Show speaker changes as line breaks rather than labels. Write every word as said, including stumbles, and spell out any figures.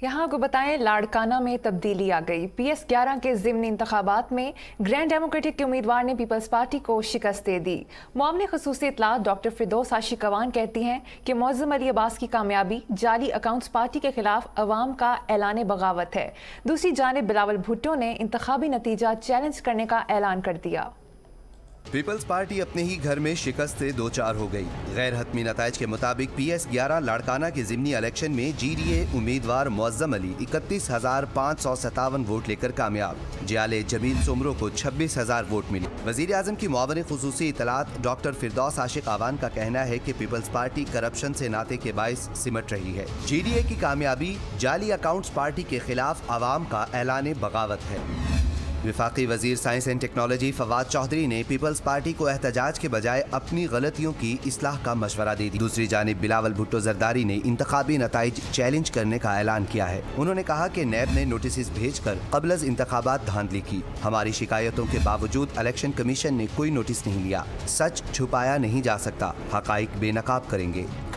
यहाँ को बताएं, लाड़काना में तब्दीली आ गई। पी एस ग्यारह के ज़िमनी इंतखाबात में ग्रैंड डेमोक्रेटिक के उम्मीदवार ने पीपल्स पार्टी को शिकस्त दे दी। मामले खसूसी इतलात डॉक्टर फिरदौस आशिकवान कहती हैं कि मुअज़्ज़म अली अब्बास की कामयाबी जाली अकाउंट्स पार्टी के खिलाफ अवाम का ऐलान बगावत है। दूसरी जानिब बिलावल भुट्टो ने इंतखाबी नतीजा चैलेंज करने का ऐलान कर दिया।
पीपल्स पार्टी अपने ही घर में शिकस्त से दो चार हो गई। गैर हतमी नताइज के मुताबिक पी एस ग्यारह लाड़काना के ज़िमनी इलेक्शन में जी डी ए उम्मीदवार मुअज़्ज़म अली इकतीस हजार पाँच सौ सत्तावन वोट लेकर कामयाब। जियाले जमील सुमरो को छब्बीस हजार वोट मिले। वज़ीर आज़म की मुआवन खुसूसी इतलात डॉक्टर फिरदौस आशिकवान का कहना है कि पीपल्स पार्टी करप्शन से नाते के बाइस सिमट रही है। जी डी ए की कामयाबी जाली अकाउंट्स पार्टी के खिलाफ अवाम का ऐलान बगावत है। वफाकी वजीर science and technology Fawad Chaudhry ने पीपल्स पार्टी को एहतजाज के बजाय अपनी गलतियों की इस्लाह का मशवरा दे दी। दूसरी जानिब बिलावल भुट्टो जरदारी ने इंतखाबी नताइज चैलेंज करने का ऐलान किया है। उन्होंने कहा कि नैब ने नोटिस भेजकर क़ब्ल इंतखाबात धांधली की। हमारी शिकायतों के बावजूद इलेक्शन कमीशन ने कोई नोटिस नहीं लिया। सच छुपाया नहीं जा सकता, हकाइक बेनकाब करेंगे।